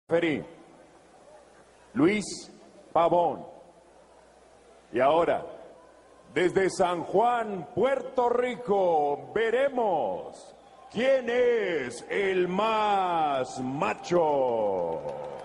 Referí, Luis Pavón. Y ahora, desde San Juan, Puerto Rico, veremos quién es el más macho.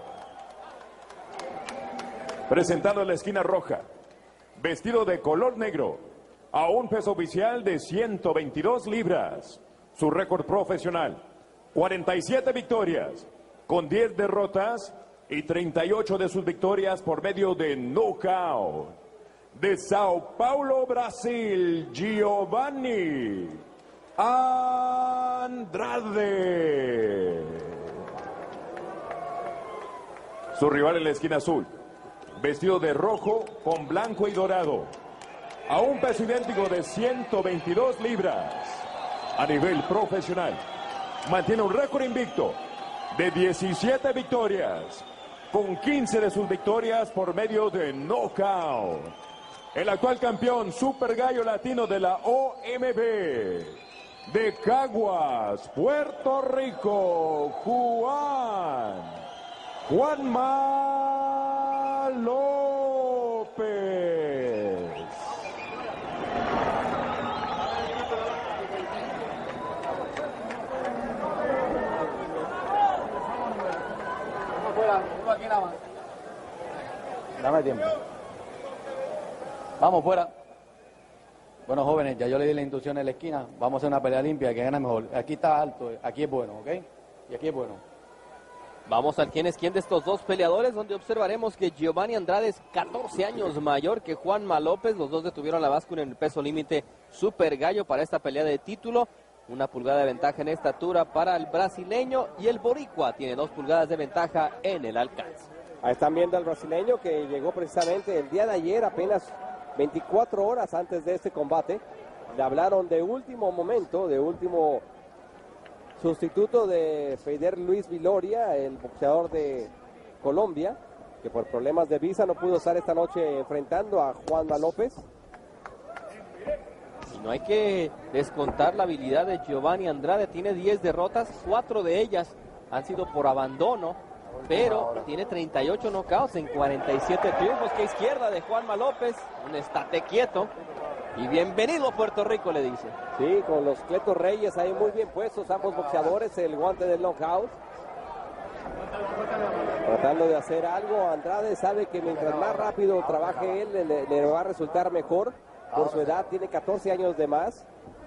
Presentado en la esquina roja, vestido de color negro, a un peso oficial de 122 libras. Su récord profesional, 47 victorias, con 10 derrotas y 38 de sus victorias por medio de knockout. De Sao Paulo, Brasil, Giovanni Andrade. Su rival en la esquina azul, vestido de rojo con blanco y dorado, a un peso idéntico de 122 libras. A nivel profesional, mantiene un récord invicto de 17 victorias, con 15 de sus victorias por medio de knockout. El actual campeón Super Gallo Latino de la OMB, de Caguas, Puerto Rico, Juanma López. Dame tiempo. Vamos fuera. Bueno, jóvenes, ya yo le di la instrucción en la esquina. Vamos a hacer una pelea limpia, que gane mejor. Aquí está alto, aquí es bueno, ¿ok? Y aquí es bueno. Vamos al quién es quién de estos dos peleadores, donde observaremos que Giovanni Andrade es 14 años mayor que Juanma López. Los dos detuvieron la báscula en el peso límite Super Gallo para esta pelea de título. 1 pulgada de ventaja en estatura para el brasileño, y el boricua tiene 2 pulgadas de ventaja en el alcance. Ahí están viendo al brasileño, que llegó precisamente el día de ayer, apenas 24 horas antes de este combate. Le hablaron de último momento, de último sustituto de Feider Luis Viloria, el boxeador de Colombia, que por problemas de visa no pudo estar esta noche enfrentando a Juanma López. Y no hay que descontar la habilidad de Giovanni Andrade. Tiene 10 derrotas, 4 de ellas han sido por abandono, pero tiene 38 knockouts en 47 triunfos. Que izquierda de Juanma López, un estate quieto. Y bienvenido a Puerto Rico, le dice. Sí, con los Cletos Reyes ahí muy bien puestos ambos boxeadores, el guante del knockout. Tratando de hacer algo, Andrade sabe que mientras más rápido trabaje él, le va a resultar mejor. Por su edad, tiene 14 años de más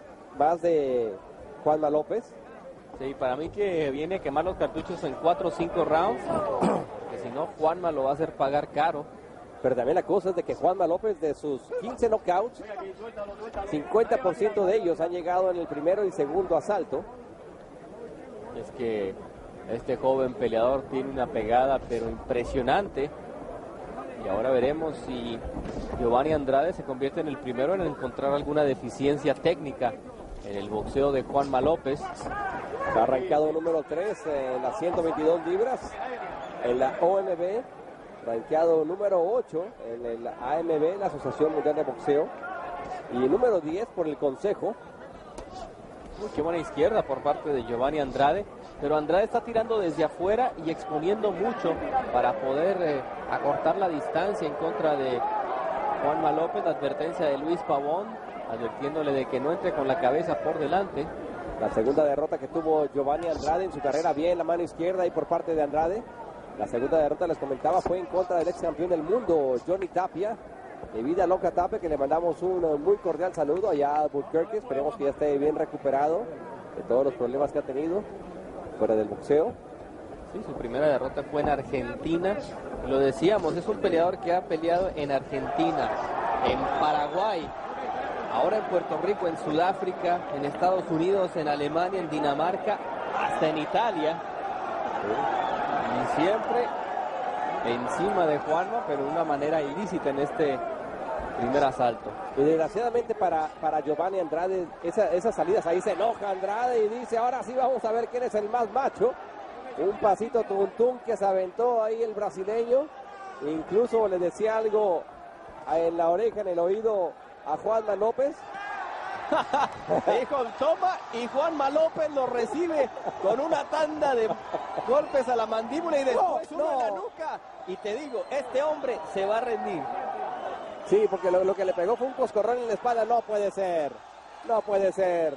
de Juanma López. Sí, para mí que viene a quemar los cartuchos en 4 o 5 rounds, que si no, Juanma lo va a hacer pagar caro. Pero también la cosa es de que Juanma López, de sus 15 knockouts, 50% de ellos han llegado en el primero y segundo asalto. Es que este joven peleador tiene una pegada pero impresionante. Y ahora veremos si Giovanni Andrade se convierte en el primero en encontrar alguna deficiencia técnica en el boxeo de Juanma López. Ha arrancado número 3 en las 122 libras en la OMB. Rankeado número 8 en el AMB, la Asociación Mundial de Boxeo, y número 10 por el Consejo. Qué buena izquierda por parte de Giovanni Andrade, pero Andrade está tirando desde afuera y exponiendo mucho para poder acortar la distancia en contra de Juanma López. La advertencia de Luis Pavón, advirtiéndole de que no entre con la cabeza por delante. La segunda derrota que tuvo Giovanni Andrade en su carrera, bien la mano izquierda y por parte de Andrade. La segunda derrota, les comentaba, fue en contra del ex campeón del mundo, Johnny Tapia, de Vida Loca Tapia, que le mandamos un muy cordial saludo allá a Albuquerque. Esperemos que ya esté bien recuperado de todos los problemas que ha tenido fuera del boxeo. Sí, su primera derrota fue en Argentina. Lo decíamos, es un peleador que ha peleado en Argentina, en Paraguay, ahora en Puerto Rico, en Sudáfrica, en Estados Unidos, en Alemania, en Dinamarca, hasta en Italia. Y siempre encima de Juanma, pero de una manera ilícita en este primer asalto. Y desgraciadamente para Giovanni Andrade, esas salidas, ahí se enoja Andrade y dice, ahora sí vamos a ver quién es el más macho. Un pasito tuntún que se aventó ahí el brasileño. Incluso le decía algo en la oreja, en el oído a Juanma López. Dijo, toma, y Juanma López lo recibe con una tanda de golpes a la mandíbula y después uno en la nuca. Y te digo, este hombre se va a rendir. Sí, porque lo que le pegó fue un coscorrón en la espalda. No puede ser. No puede ser.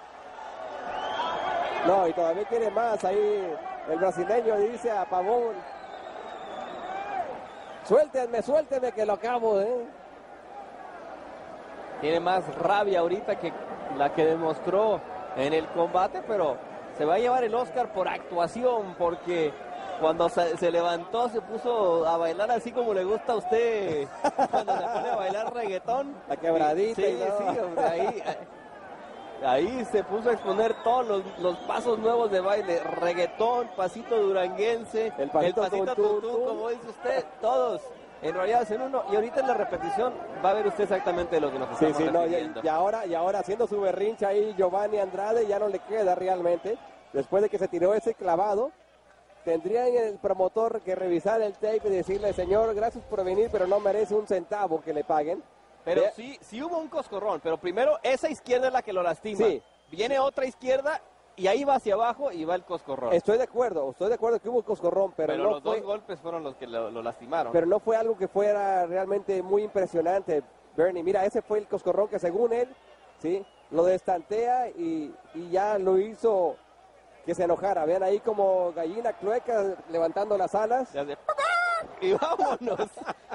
No, y todavía quiere más ahí. El brasileño dice a Pavón: suéltenme que lo acabo, Tiene más rabia ahorita que la que demostró en el combate, pero se va a llevar el Oscar por actuación, porque cuando se levantó se puso a bailar así como le gusta a usted cuando se pone a bailar reggaetón. La quebradita. Sí, sí, hombre, ahí se puso a exponer todos los pasos nuevos de baile, reggaetón, pasito duranguense, el pasito tuntún, como dice usted, todos enrollados en uno, y ahorita en la repetición va a ver usted exactamente lo que nos estamos refiriendo. Y ahora haciendo su berrinche ahí Giovanni Andrade, ya no le queda realmente, después de que se tiró ese clavado. Tendría el promotor que revisar el tape y decirle: señor, gracias por venir, pero no merece un centavo que le paguen. Pero sí hubo un coscorrón, pero primero esa izquierda es la que lo lastima. Sí. Viene otra izquierda y ahí va hacia abajo y va el coscorrón. Estoy de acuerdo que hubo coscorrón, pero no los dos golpes fueron los que lo lastimaron. Pero no fue algo que fuera realmente muy impresionante, Bernie. Mira, ese fue el coscorrón que según él, sí, lo destantea y ya lo hizo que se enojara. Vean ahí como gallina clueca levantando las alas. Y vámonos.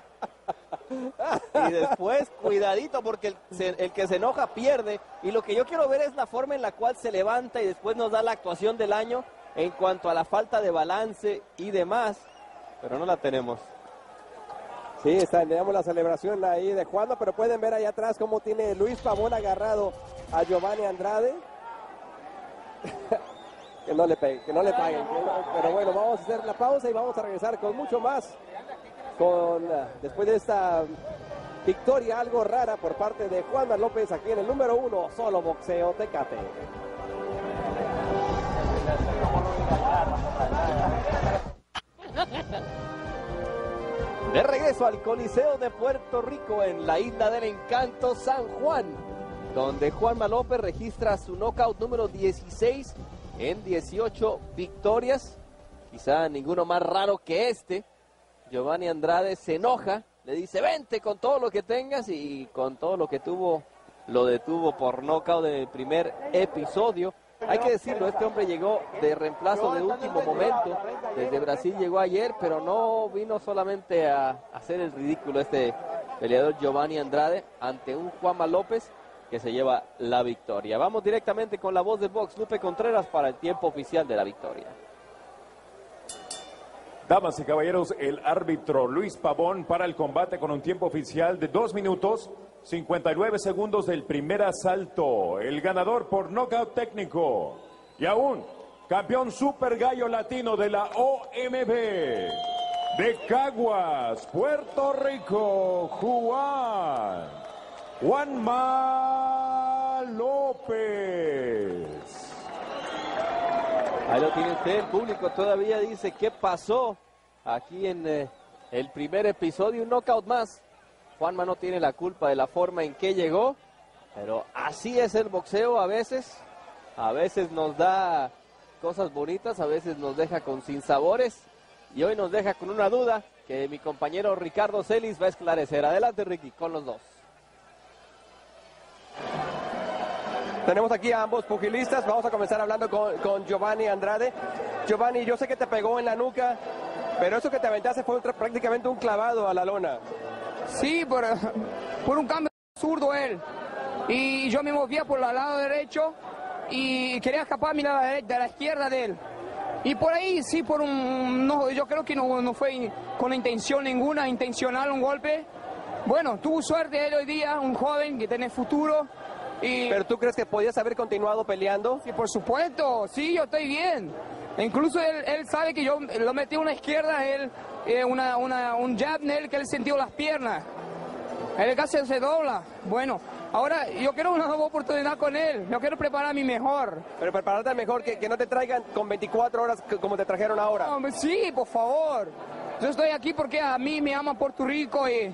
Y después, cuidadito, porque el que se enoja pierde. Y lo que yo quiero ver es la forma en la cual se levanta y después nos da la actuación del año en cuanto a la falta de balance y demás. Pero no la tenemos. Sí, tenemos la celebración ahí de Juanma, pero pueden ver ahí atrás cómo tiene Luis Pavón agarrado a Giovanni Andrade. Que no le paguen. Pero bueno, vamos a hacer la pausa y vamos a regresar con mucho más. Después de esta victoria algo rara por parte de Juanma López aquí en el número 1, Solo Boxeo Tecate. De regreso al Coliseo de Puerto Rico en la Isla del Encanto, San Juan, donde Juanma López registra su knockout número 16 en 18 victorias. Quizá ninguno más raro que este. Giovanni Andrade se enoja, le dice: vente con todo lo que tengas, y con todo lo que tuvo, lo detuvo por nocaut en el primer episodio. Hay que decirlo, este hombre llegó de reemplazo de último momento, desde Brasil llegó ayer, pero no vino solamente a hacer el ridículo este peleador Giovanni Andrade ante un Juanma López que se lleva la victoria. Vamos directamente con la voz del box, Lupe Contreras, para el tiempo oficial de la victoria. Damas y caballeros, el árbitro Luis Pavón para el combate con un tiempo oficial de 2 minutos 59 segundos del primer asalto. El ganador por nocaut técnico y aún campeón super gallo latino de la OMB de Caguas, Puerto Rico, Juanma López. Ahí lo tiene usted, el público todavía dice: ¿qué pasó aquí en el primer episodio? Un knockout más. Juanma no tiene la culpa de la forma en que llegó, pero así es el boxeo a veces nos da cosas bonitas, a veces nos deja con sinsabores, y hoy nos deja con una duda que mi compañero Ricardo Celis va a esclarecer. Adelante, Ricky, con los dos. Tenemos aquí a ambos pugilistas. Vamos a comenzar hablando con Giovanni Andrade. Giovanni, yo sé que te pegó en la nuca, pero eso que te aventaste fue prácticamente un clavado a la lona. Sí, por un cambio zurdo él. Y yo me movía por el lado derecho y quería escaparme de la izquierda de él. Y por ahí, sí, no, yo creo que no fue con intención ninguna, intencional un golpe. Bueno, tuvo suerte él hoy día, un joven que tiene futuro. ¿Pero tú crees que podías haber continuado peleando? Sí, por supuesto, sí, yo estoy bien. Incluso él sabe que yo lo metí a una izquierda, un jab en él, que él sintió las piernas. Él casi se dobla. Bueno, ahora yo quiero una nueva oportunidad con él. Yo quiero prepararme mejor. Pero prepararte mejor, que no te traigan con 24 horas como te trajeron ahora. Sí, por favor. Yo estoy aquí porque a mí me ama Puerto Rico y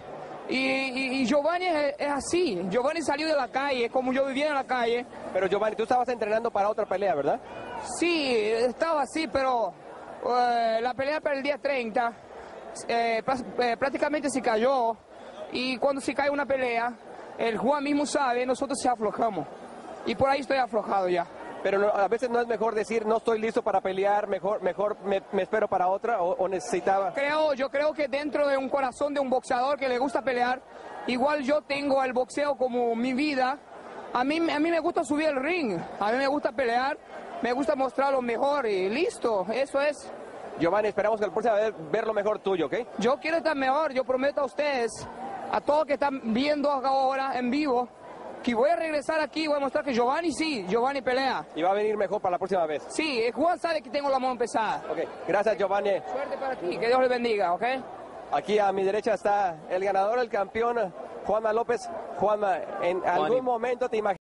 Y Giovanni es así. Giovanni salió de la calle, como yo vivía en la calle. Pero Giovanni, tú estabas entrenando para otra pelea, ¿verdad? Sí, estaba así, pero la pelea para el día 30 prácticamente se cayó. Y cuando se cae una pelea, el Juan mismo sabe, nosotros se aflojamos. Y por ahí estoy aflojado ya. Pero a veces no es mejor decir, no estoy listo para pelear, mejor me espero para otra, o necesitaba... Yo creo que dentro de un corazón de un boxeador que le gusta pelear, igual yo tengo el boxeo como mi vida. A mí me gusta subir el ring, a mí me gusta pelear, me gusta mostrar lo mejor y listo, eso es. Giovanni, esperamos que la próxima vez ver lo mejor tuyo, ¿ok? Yo quiero estar mejor, yo prometo a ustedes, a todos que están viendo ahora en vivo, que voy a regresar aquí y voy a mostrar que Giovanni pelea. Y va a venir mejor para la próxima vez. Sí, Juan sabe que tengo la mano pesada. Ok, gracias Giovanni. Suerte para ti, que Dios le bendiga, ¿ok? Aquí a mi derecha está el ganador, el campeón, Juanma López. Juanma, en algún momento te imaginas